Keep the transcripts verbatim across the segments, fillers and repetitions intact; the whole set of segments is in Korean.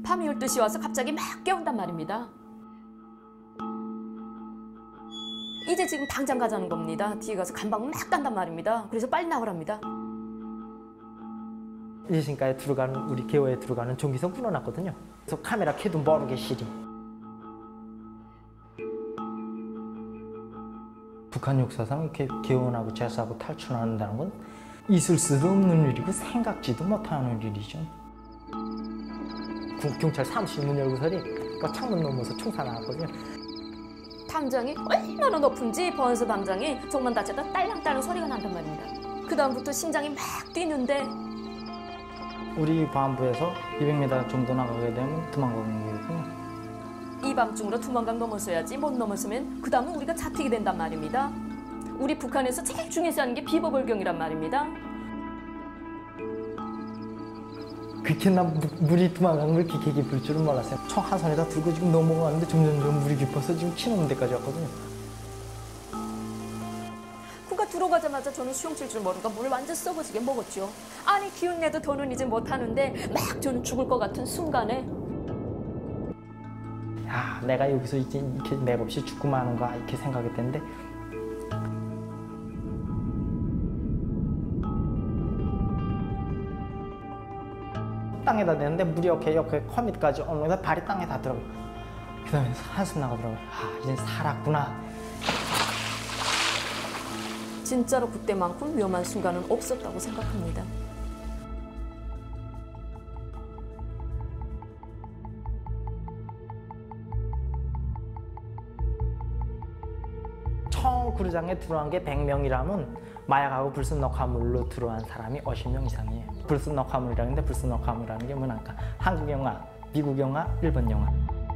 밤 열두 시 와서 갑자기 막 깨운단 말입니다. 이제 지금 당장 가자는 겁니다. 뒤에 가서 감방 막 간단 말입니다. 그래서 빨리 나오랍니다. 일신가에 들어가는, 우리 개호에 들어가는 전기선 끊어놨거든요. 그래서 카메라 켜도 모르게 시리. 북한 역사상 이렇게 개원하고 제사하고 탈출한다는 건 있을 수도 없는 일이고 생각지도 못하는 일이죠. 경찰 사무실 문 열고서니 창문 넘어서 총사 나왔거든요. 탐정이 얼마나 높은지 번수 밤장이 종만 다쳤다 딸랑딸랑 소리가 난단 말입니다. 그 다음부터 심장이 막 뛰는데 우리 보안부에서 이백 미터 정도 나가게 되면 도망가는 거거든요. 이 밤중으로 두만강 넘어서야지. 못 넘어서면 그 다음은 우리가 잡히게 된단 말입니다. 우리 북한에서 제일 중요시 하는 게 비보벌경이란 말입니다. 그렇게 나 물이 도망가는 걸 이렇게 깊을 줄은 몰랐어요. 총 한 손에다 들고 지금 넘어가는데 점점점 물이 깊어서 지금 치는 데까지 왔거든요. 그러니까 들어가자마자 저는 수영 칠 줄 모르니까 물을 완전 썩어지게 먹었죠. 아니 기운 내도 더는 이제 못하는데 막 저는 죽을 것 같은 순간에 야, 내가 여기서 이제 이렇게 맥없이 죽고 마는가 이렇게 생각이 됐는데 땅에다 대는데 물이 이렇게 이렇게 커밋까지 오는데 발이 땅에 닿더라고요. 그 다음에 한숨 나가더라고요. 아, 이제 살았구나. 진짜로 그때만큼 위험한 순간은 없었다고 생각합니다. 총 구르장에 들어간 게 백 명이라면 마약하고 불순녹화물로 들어간 사람이 오십 명 이상이에요. 불순녹화물이라는 게 불순녹화물이라는 게 뭐랄까? 한국 영화, 미국 영화, 일본 영화.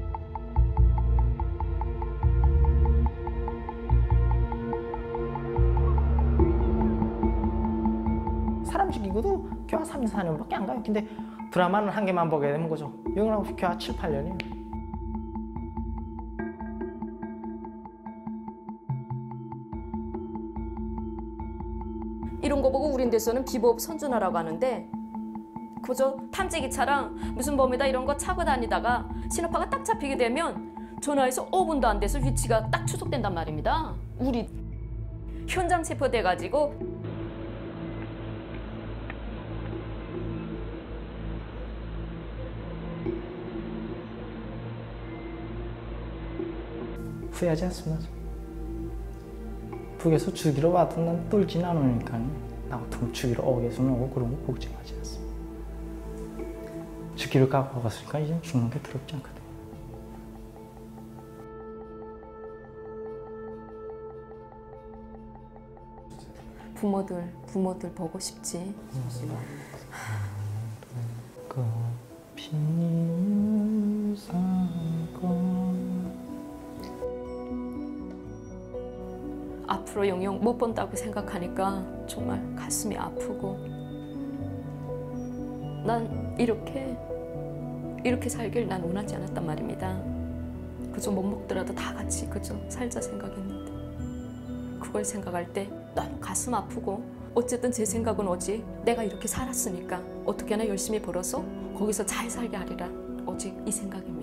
사람 죽이고도 교화 삼, 사 년밖에 안 가요. 근데 드라마는 한 개만 보게 되는 거죠. 영화는 교화 칠, 팔 년이에요. 이런 거 보고 우린 데서는 비법 선준하라고 하는데 그저 탐지기차랑 무슨 범에다 이런 거 차고 다니다가 신호파가 딱 잡히게 되면 전화해서 오 분도 안 돼서 위치가 딱 추적된단 말입니다. 우리 현장 체포돼가지고 후회하지 않습니다. 북에서 죽이러 와도 난 뚫진 않으니까요. 나 같으면 죽이러 오겠으면 오고 그런 거 걱정하지 않습니다. 죽기를 갖고 갔으니까 이제 죽는 게 두렵지 않거든요. 부모들, 부모들 보고 싶지. 앞으로 영영 못 본다고 생각하니까 정말 가슴이 아프고 난 이렇게 이렇게 살길 난 원하지 않았단 말입니다. 그저 못 먹더라도 다 같이 그저 살자 생각했는데 그걸 생각할 때 너무 가슴 아프고 어쨌든 제 생각은 오직 내가 이렇게 살았으니까 어떻게나 열심히 벌어서 거기서 잘 살게 하리라 오직 이 생각입니다.